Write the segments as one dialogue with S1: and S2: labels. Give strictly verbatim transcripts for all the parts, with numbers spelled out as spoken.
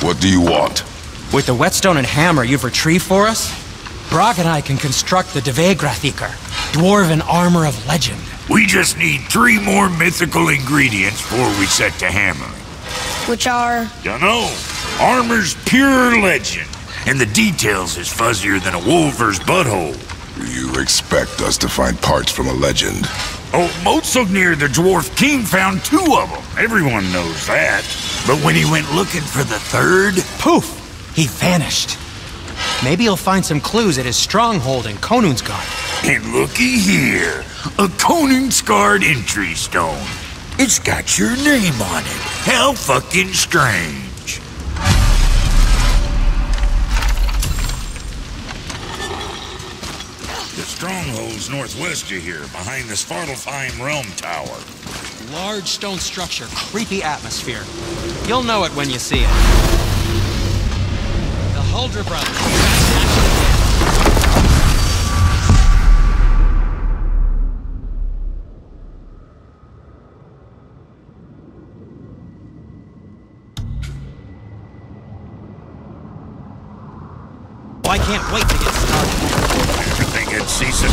S1: What do you want?
S2: With the whetstone and hammer you've retrieved for us, Brok and I can construct the Dvegrathikr, dwarven armor of legend.
S3: We just need three more mythical ingredients before we set to hammering.
S4: Which are?
S3: Dunno. Armor's pure legend, and the details is fuzzier than a wolver's butthole.
S1: You expect us to find parts from a legend?
S3: Oh, Motsognir the Dwarf King found two of them. Everyone knows that. But when he went looking for the third...
S2: Poof! He vanished. Maybe he'll find some clues at his stronghold in Konungsgard.
S3: And looky here, a Konungsgard entry stone. It's got your name on it. How fucking strange. The stronghold's northwest of here, behind the Svartalfheim Realm Tower.
S2: Large stone structure, creepy atmosphere. You'll know it when you see it. The Huldra brothers. Oh, I can't wait to get started.
S3: Everything had ceased.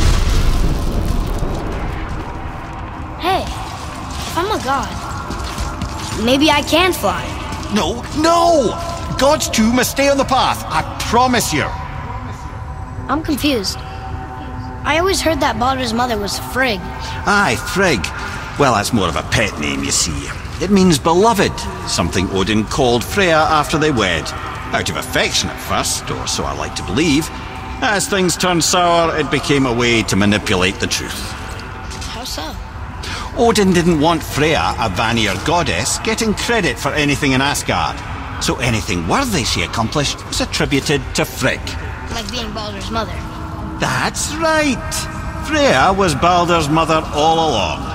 S4: Hey, if I'm a god, maybe I can fly.
S5: No, no! Gods too must stay on the path, I promise you.
S4: I'm confused. I always heard that Baldur's mother was Frigg.
S5: Aye, Frigg. Well, that's more of a pet name, you see. It means beloved, something Odin called Freya after they wed. Out of affection at first, or so I like to believe. As things turned sour, it became a way to manipulate the truth.
S4: How so?
S5: Odin didn't want Freya, a Vanir goddess, getting credit for anything in Asgard. So anything worthy she accomplished was attributed to Frigg.
S4: Like being Baldur's mother.
S5: That's right! Freya was Baldur's mother all along.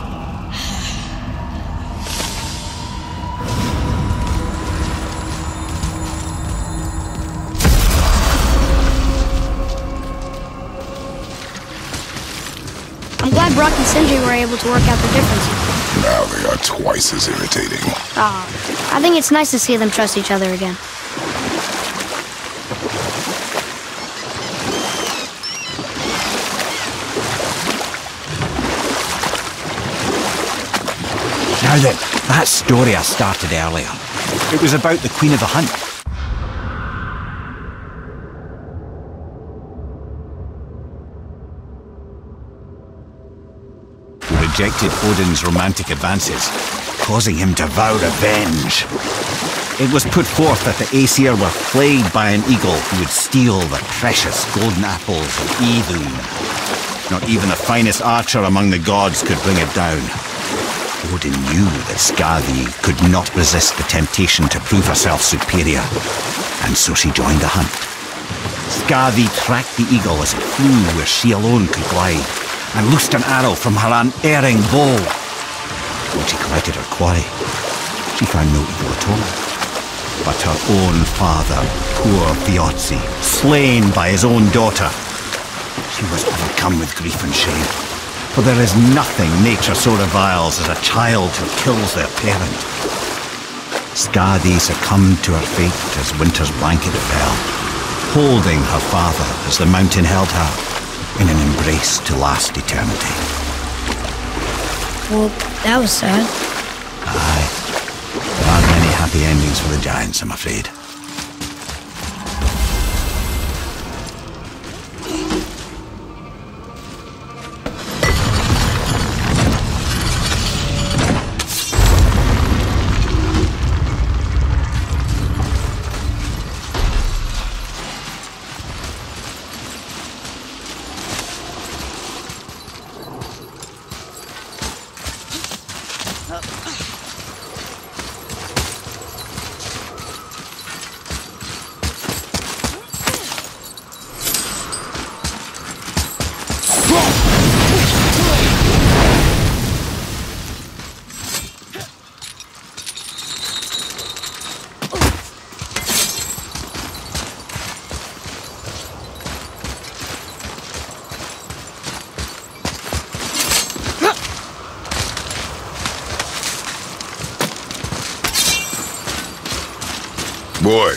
S4: I'm glad Brock and Sindri were able to work out the differences.
S1: Now they are twice as irritating.
S4: Ah, I think it's nice to see them trust each other again.
S5: Now then, that story I started earlier. It was about the Queen of the Hunt. Rejected Odin's romantic advances, causing him to vow revenge. It was put forth that the Aesir were plagued by an eagle who would steal the precious golden apples of Idun. Not even the finest archer among the gods could bring it down. Odin knew that Skadi could not resist the temptation to prove herself superior, and so she joined the hunt. Skadi tracked the eagle as it flew where she alone could glide, and loosed an arrow from her unerring bow. When she collected her quarry, she found no eagle at all, but her own father, poor Thiotzi, slain by his own daughter. She was overcome with grief and shame, for there is nothing nature so reviles as a child who kills their parent. Skadi succumbed to her fate as winter's blanket fell, holding her father as the mountain held her, in an embrace to last eternity.
S4: Well, that was sad.
S5: Aye. There aren't many happy endings for the giants, I'm afraid.
S1: Boy.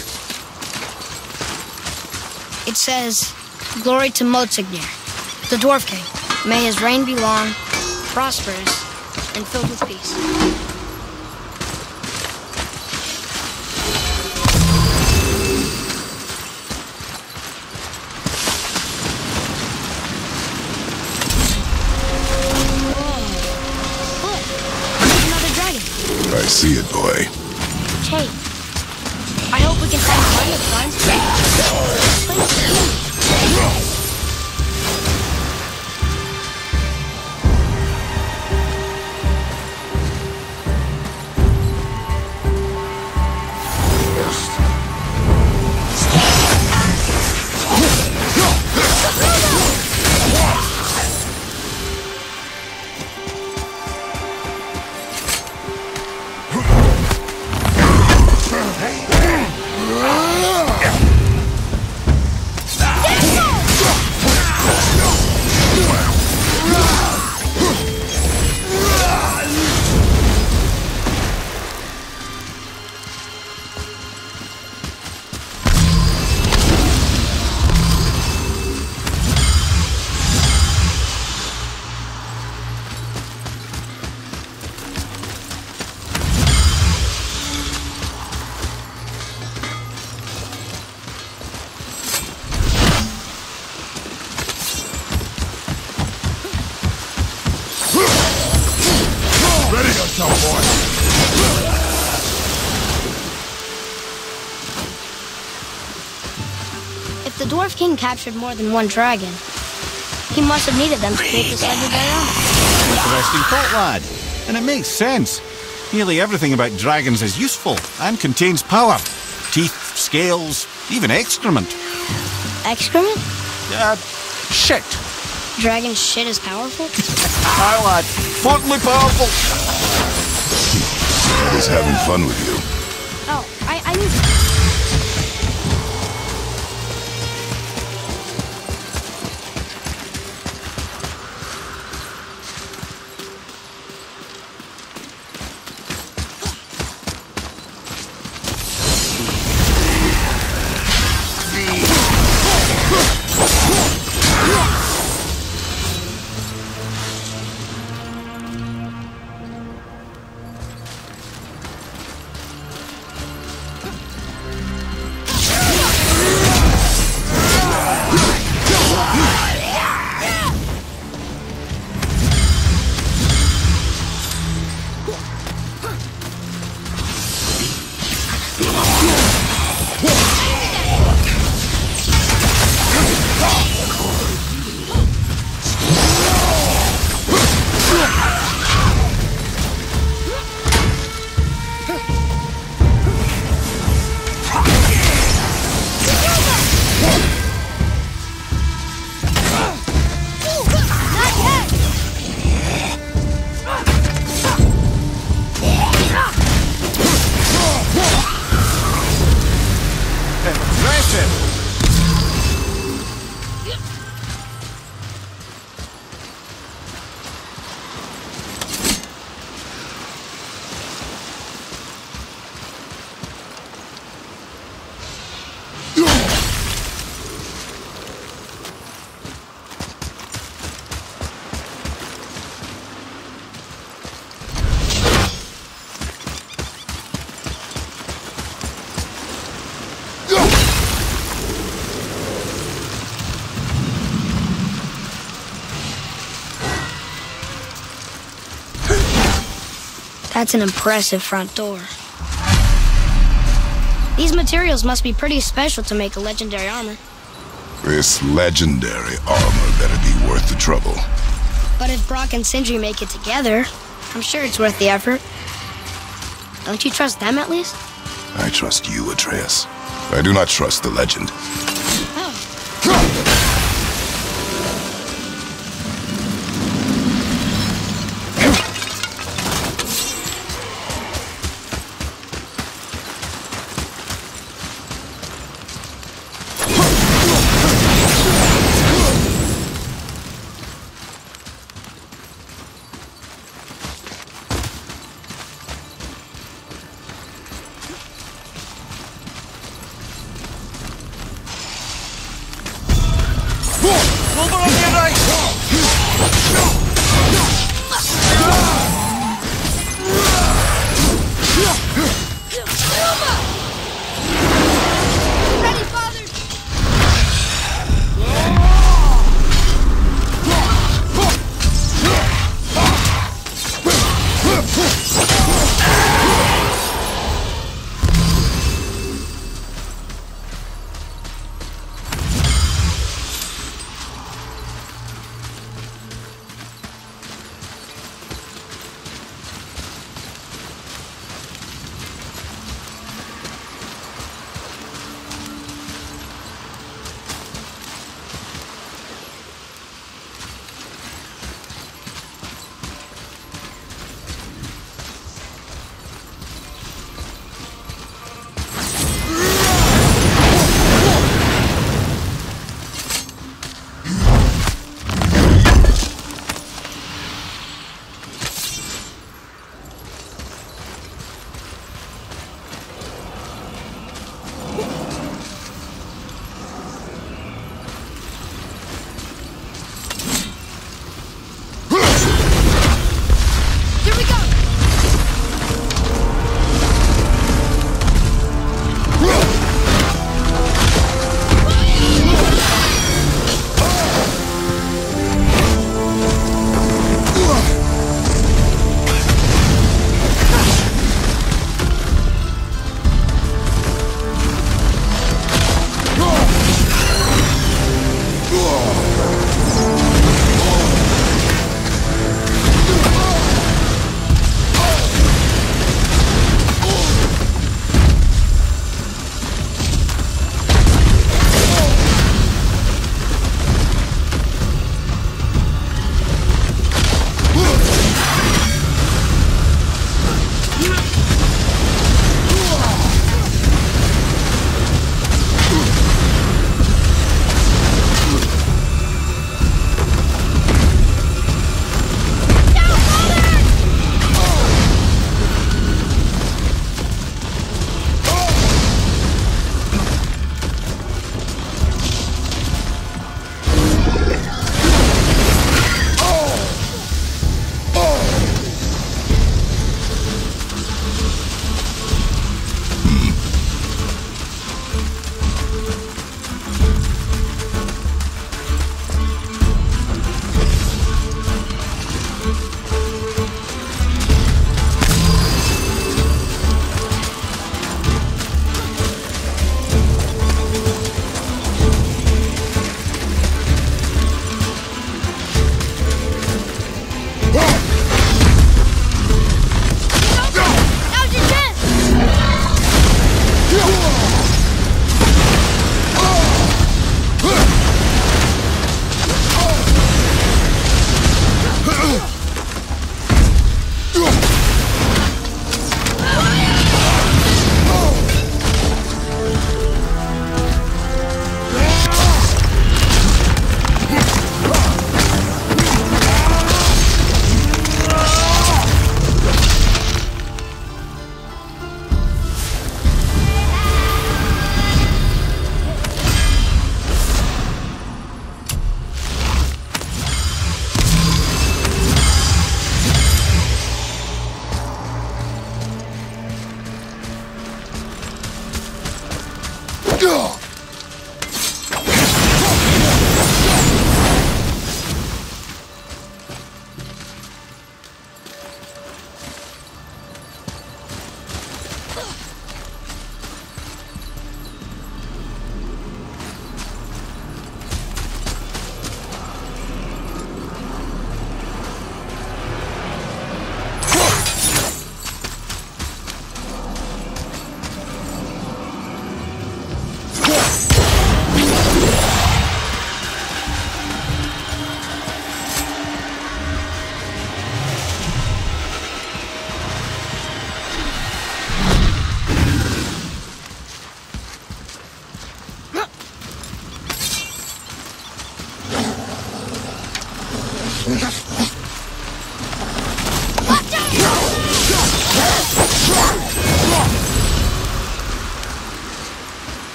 S4: It says, "Glory to Motsignir, the Dwarf King. May his reign be long, prosperous, and filled with peace." Whoa. Look, there's another dragon.
S1: I see it, boy.
S4: Hey, I hope we can find plenty of times. This place is huge. If the Dwarf King captured more than one dragon, he must have needed them to create this legendary armor.
S5: Interesting thought, lad. And it makes sense. Nearly everything about dragons is useful and contains power. Teeth, scales, even excrement.
S4: Excrement?
S5: Uh, shit.
S4: Dragon shit is powerful?
S5: Aye, lad. Totally powerful.
S1: He's having fun with you.
S4: Oh, I, I knew. That's an impressive front door. These materials must be pretty special to make a legendary armor.
S1: This legendary armor better be worth the trouble.
S4: But if Brock and Sindri make it together, I'm sure it's worth the effort. Don't you trust them at least?
S1: I trust you, Atreus. I do not trust the legend.
S2: Over on your right!
S4: Ready, father!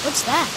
S4: What's that?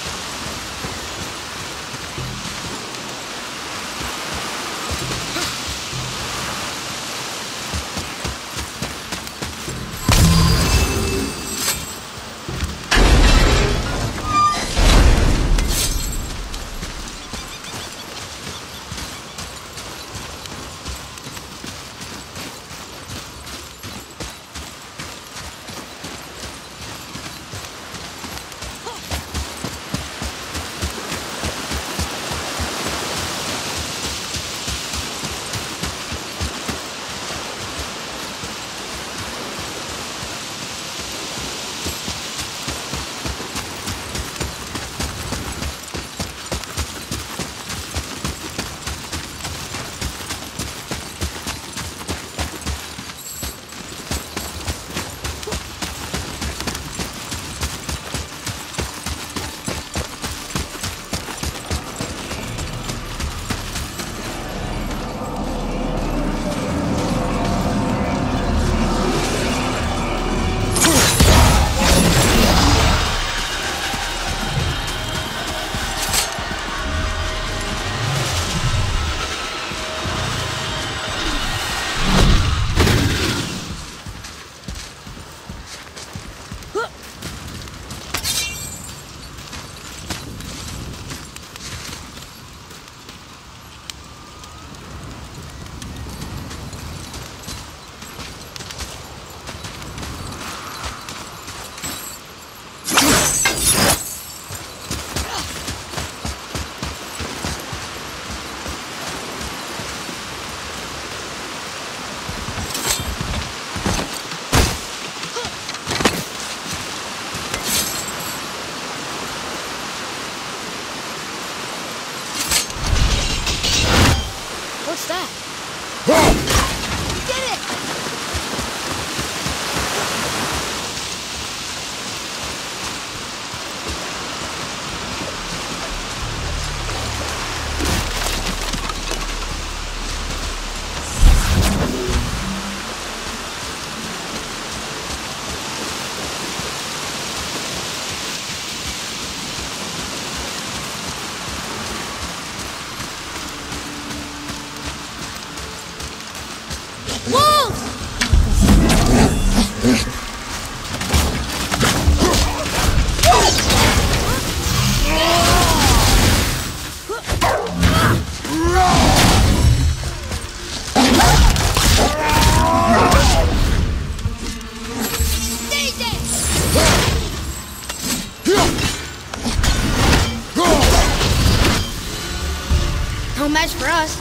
S4: No match for us.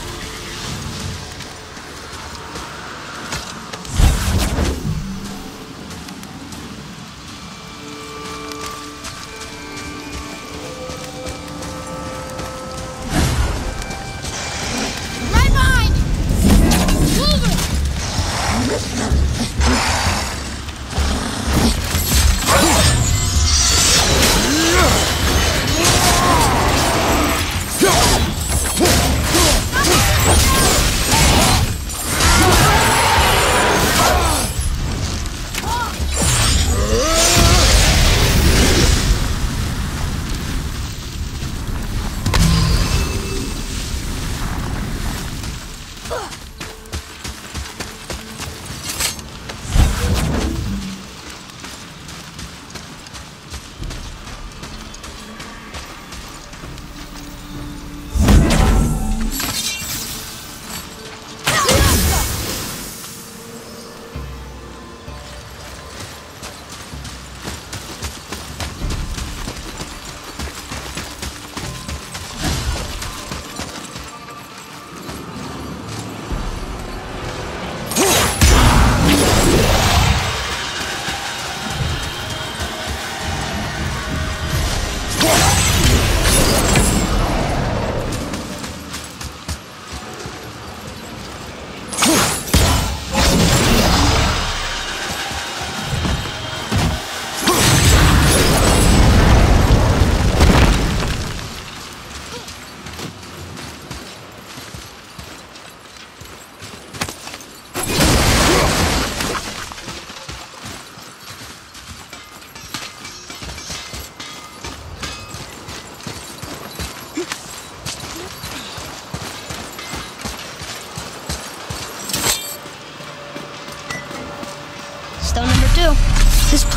S4: Right behind you! Move it!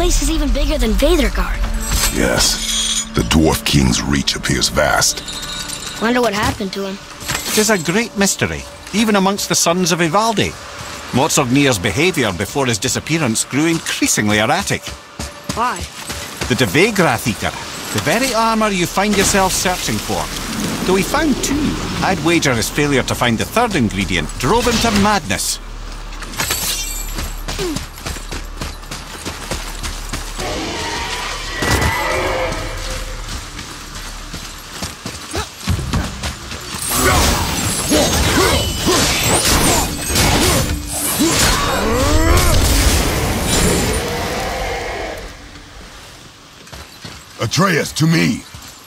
S4: place is even bigger than Veidrgard.
S1: Yes. The Dwarf King's reach appears vast.
S4: Wonder what happened to him.
S5: It is a great mystery, even amongst the sons of Ivaldi. Motsognir's behaviour before his disappearance grew increasingly erratic.
S4: Why?
S5: The Devegrathika, the very armour you find yourself searching for. Though he found two, I'd wager his failure to find the third ingredient drove him to madness.
S1: Atreus, to me!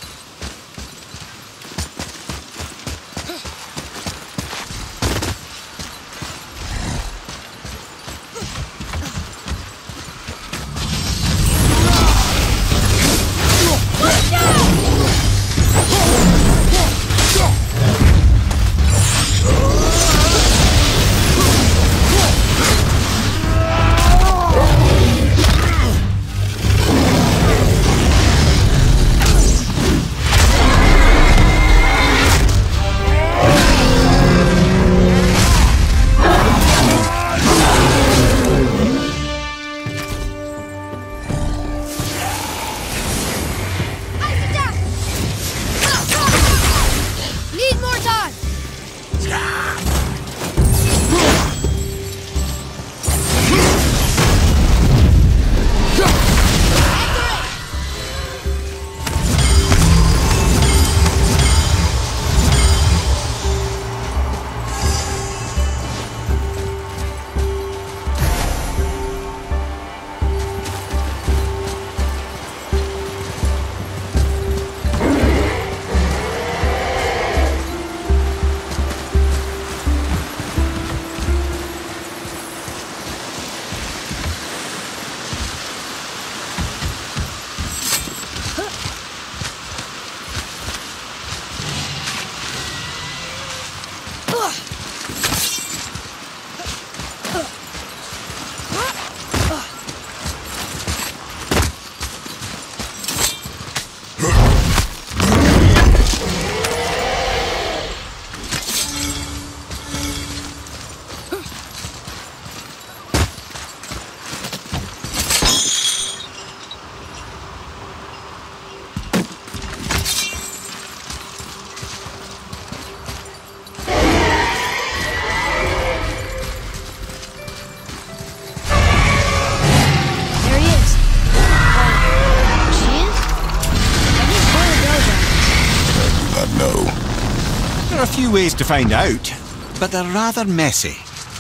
S5: Few ways to find out, but they're rather messy.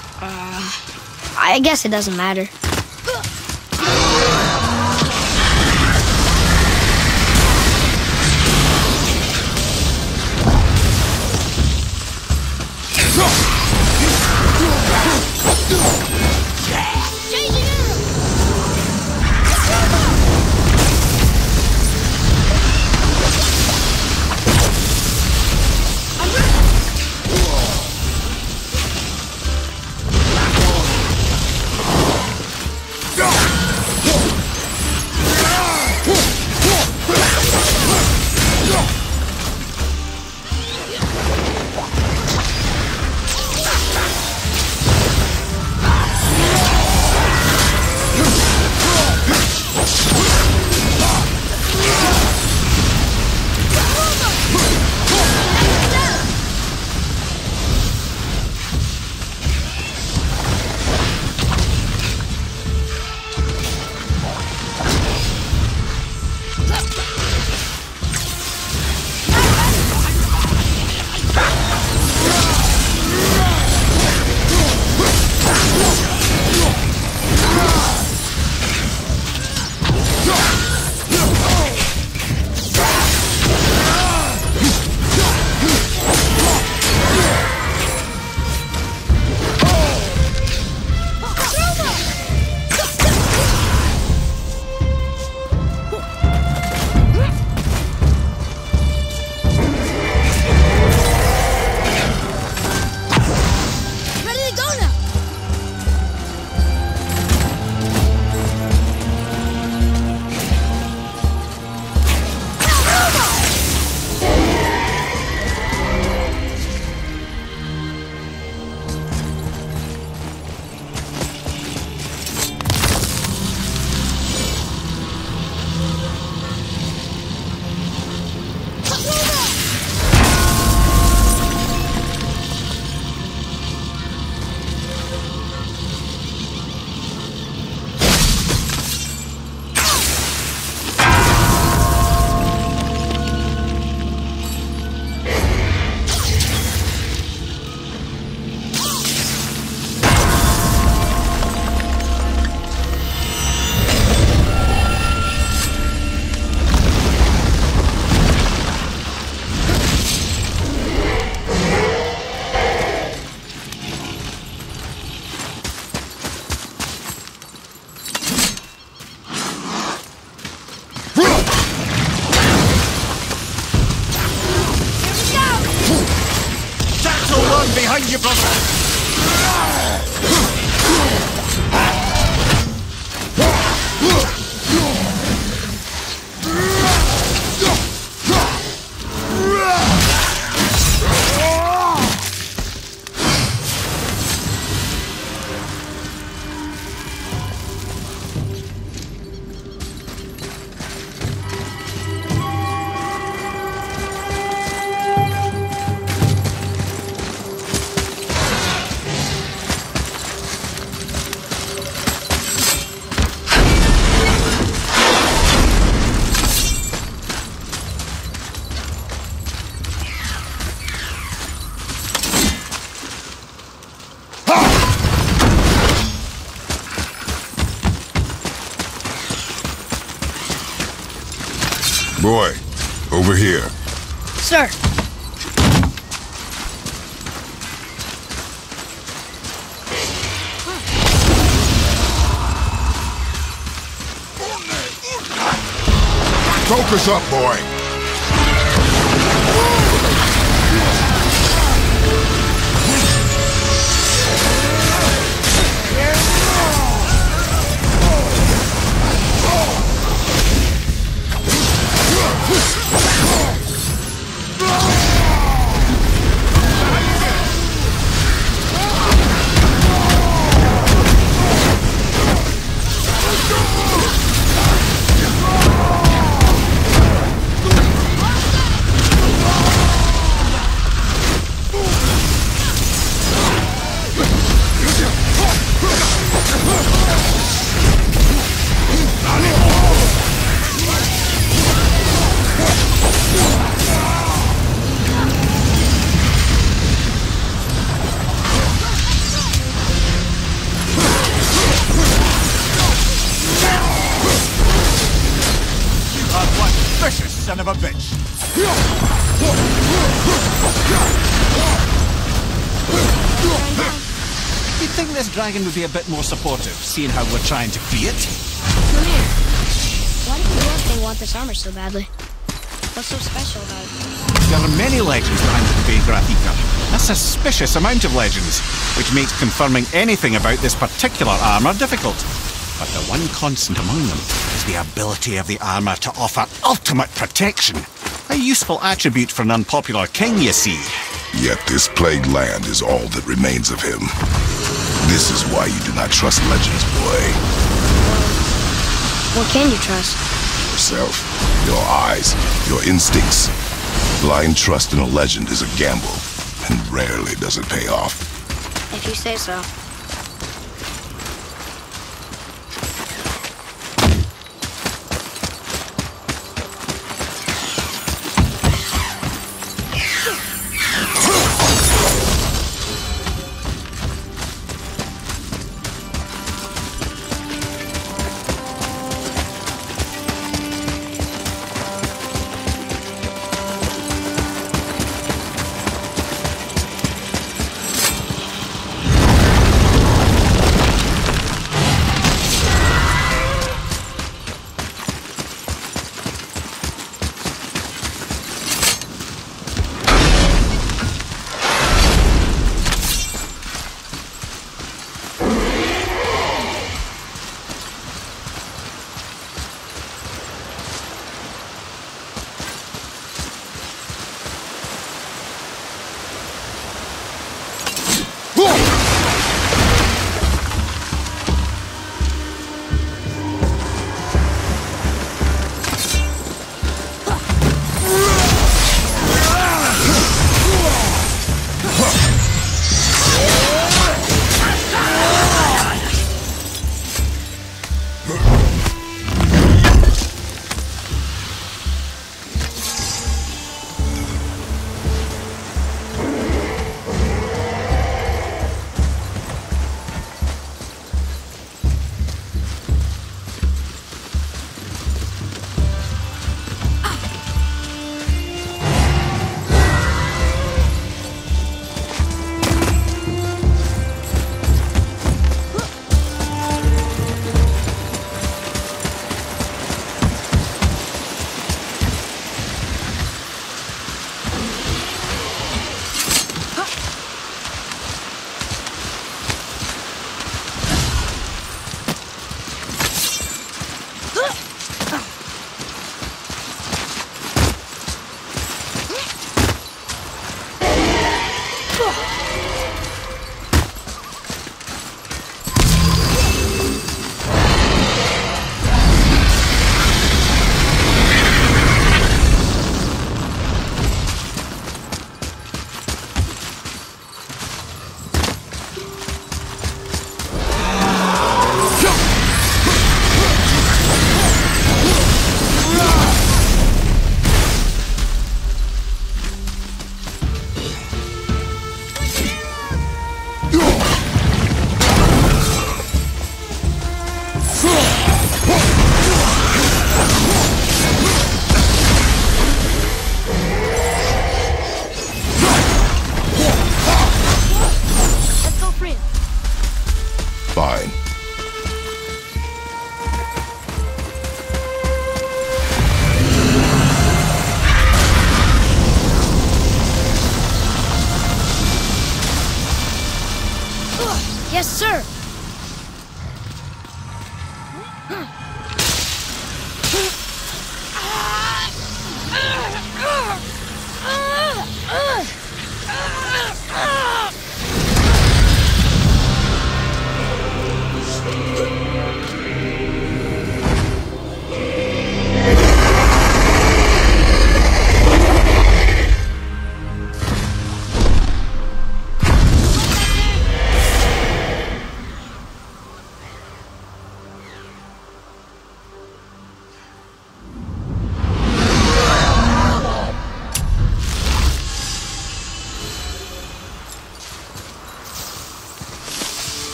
S4: Uh, I guess it doesn't matter.
S5: behind you, brother!
S1: Boy, over here.
S4: Sir.
S1: Focus up, boy.
S5: Son of a bitch! You'd think this dragon would be a bit more supportive, seeing how we're trying to free it.
S4: Come here. Why do the Dwarf King want this armor so badly? What's so special about it?
S5: There are many legends behind the Vegrathika. A suspicious amount of legends, which makes confirming anything about this particular armor difficult. But the one constant among them is the ability of the armor to offer ultimate protection. A useful attribute for an unpopular king, you see.
S1: Yet this plagued land is all that remains of him. This is why you do not trust legends, boy.
S4: What can you trust?
S1: Yourself, your eyes, your instincts. Blind trust in a legend is a gamble, and rarely does it pay off.
S4: If you say so.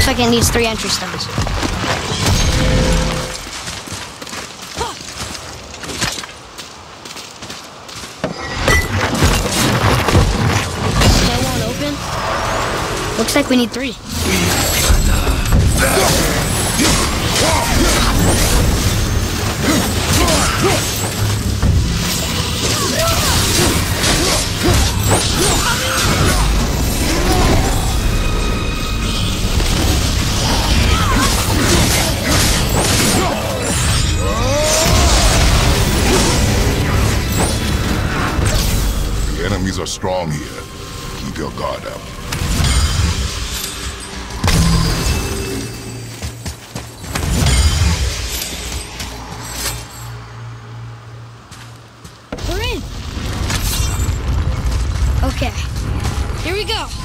S4: Looks like it needs three entry stones. Still won't open? Looks like we need three.
S1: The enemies are strong here. Keep your guard up.
S4: We're in. Okay, here we go.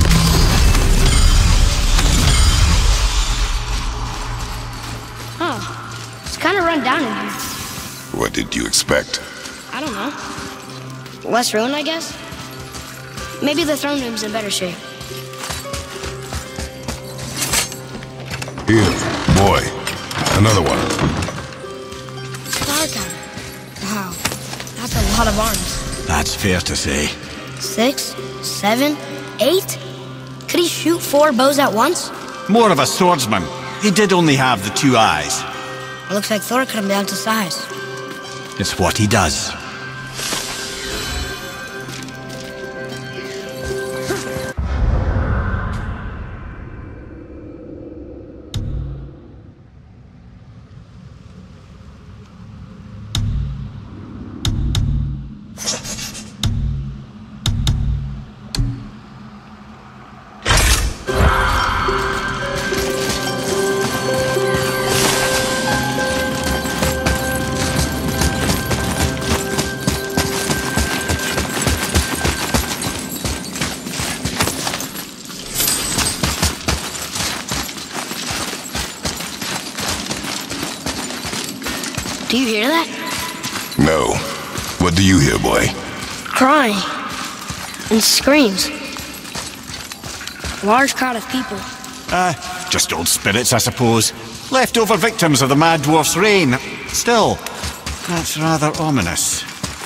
S4: Huh, it's kind of run down in here.
S1: What did you expect?
S4: I don't know. Less ruin, I guess? Maybe the throne room's in better shape.
S1: Here, boy. Another one.
S4: Star gun. Wow, that's a lot of arms.
S5: That's fair to say.
S4: Six, seven, eight? Could he shoot four bows at once?
S5: More of a swordsman. He did only have the two eyes.
S4: It looks like Thor cut him down to size.
S5: It's what he does.
S4: Do you hear that?
S1: No. What do you hear, boy?
S4: Crying. And screams. Large crowd of people.
S5: Ah, uh, just old spirits, I suppose. Leftover victims of the Mad Dwarf's reign. Still, that's rather ominous.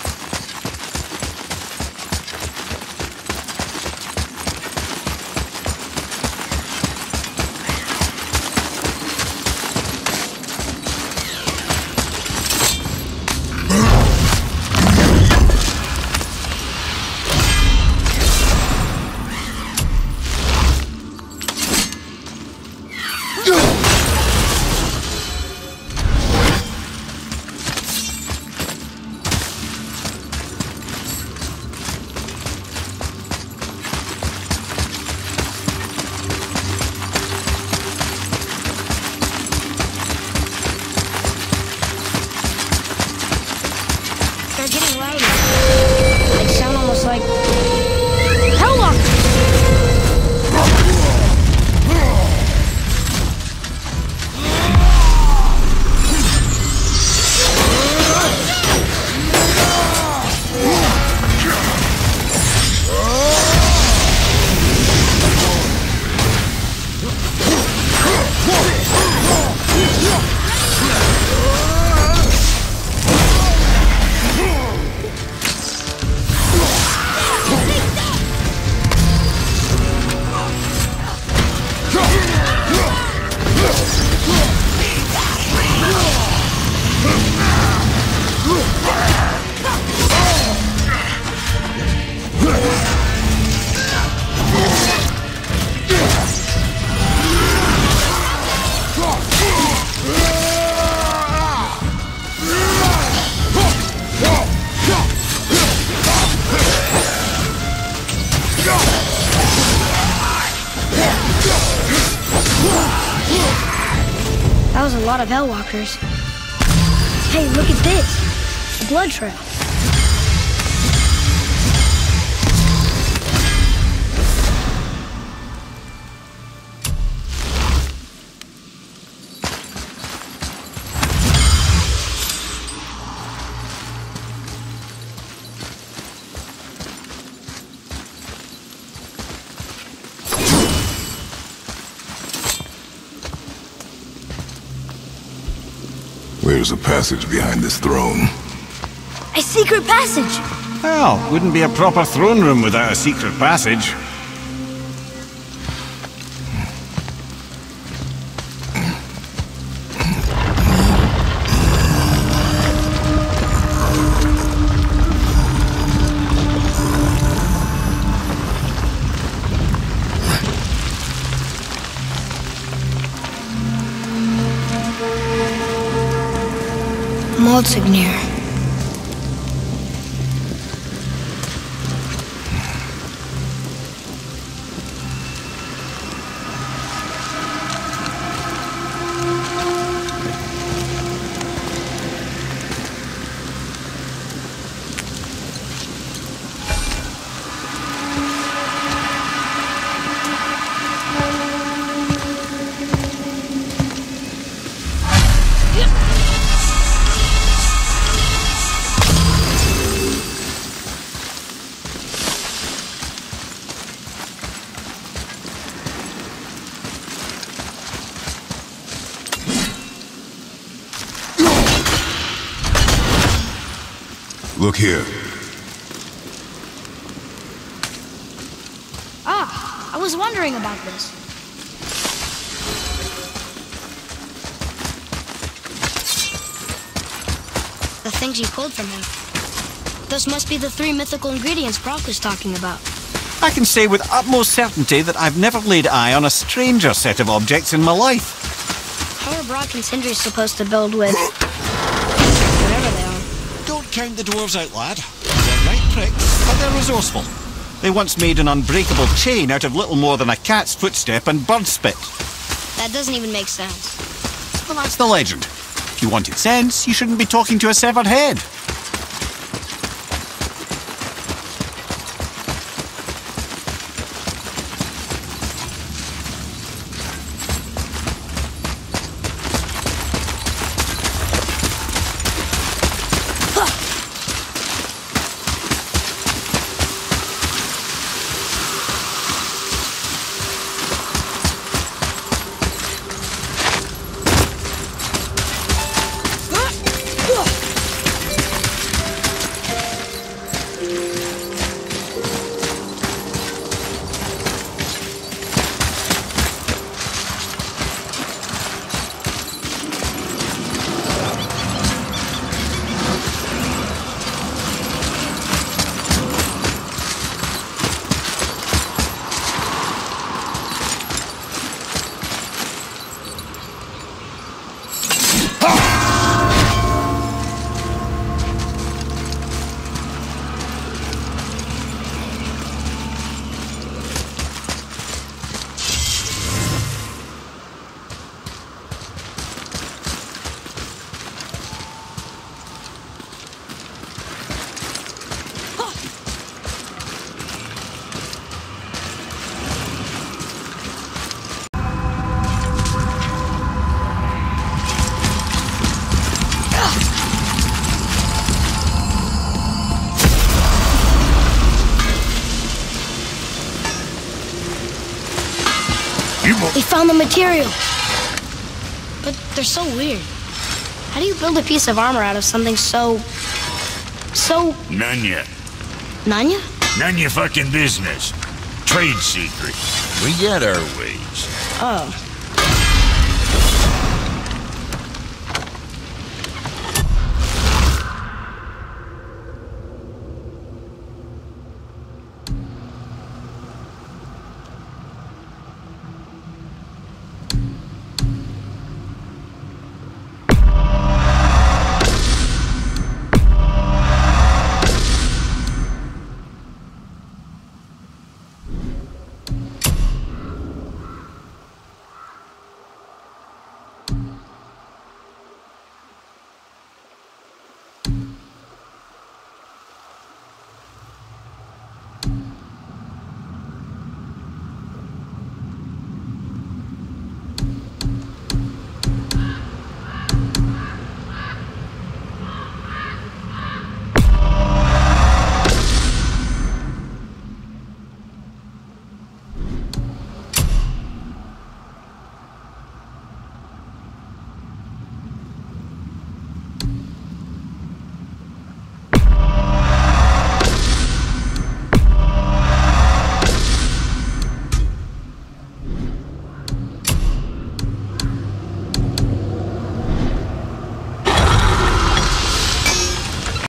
S4: That was a lot of Hellwalkers. Hey, look at this. A blood trail.
S1: There's a passage behind this throne.
S4: A secret passage!
S5: Well, wouldn't be a proper throne room without a secret passage.
S4: Motsognir.
S1: Look here.
S4: Ah, I was wondering about this. The things you pulled from him. Those must be the three mythical ingredients Brock was talking about.
S5: I can say with utmost certainty that I've never laid eye on a stranger set of objects in my life.
S4: How are Brock and Sindri supposed to build with... whatever they are?
S5: Don't count the dwarves out, lad. They're right pricks, but they're resourceful. They once made an unbreakable chain out of little more than a cat's footstep and bird spit.
S4: That doesn't even make sense.
S5: Well, that's the legend. If you wanted sense, you shouldn't be talking to a severed head.
S4: We found the material. But they're so weird. How do you build a piece of armor out of something so... so...
S3: None yet.
S4: Nanya?
S3: None your fucking business. Trade secret. We get our ways.
S4: Oh.